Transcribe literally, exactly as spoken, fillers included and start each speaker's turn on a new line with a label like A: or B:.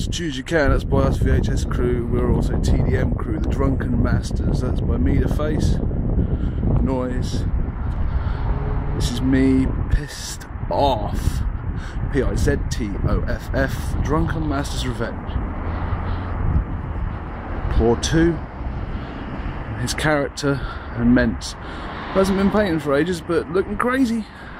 A: to Choose You Can, that's by us V H S crew. We're also T D M crew, the Drunken Masters, that's by me, the face, noyz. This is me, pissed off. P I Z T O F F, Drunken Masters Revenge. Pour two. His character and ments. Hasn't been painted for ages, but looking crazy.